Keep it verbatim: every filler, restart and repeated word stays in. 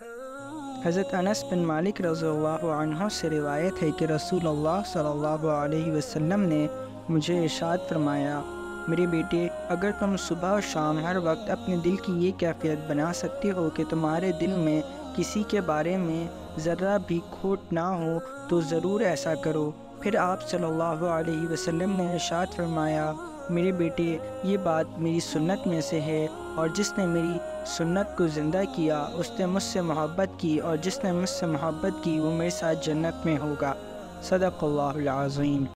हज़रत अनस बिन मालिक रज़ियल्लाहु अन्हु से रिवायत है कि रसूलुल्लाह सल्लल्लाहु अलैहि वसल्लम ने मुझे इरशाद फरमाया, मेरे बेटे, अगर तुम सुबह और शाम हर वक्त अपने दिल की ये कैफियत बना सकते हो कि तुम्हारे दिल में किसी के बारे में ज़र्रा भी खोट ना हो तो ज़रूर ऐसा करो। फिर आप सल्लल्लाहु अलैहि वसल्लम ने इरशाद फरमाया, मेरे बेटे, ये बात मेरी सुन्नत में से है, और जिसने मेरी सुन्नत को ज़िंदा किया उसने मुझसे मोहब्बत की, और जिसने मुझसे मोहब्बत की वो मेरे साथ जन्नत में होगा। सदक़ल्लाहुल अज़ीम।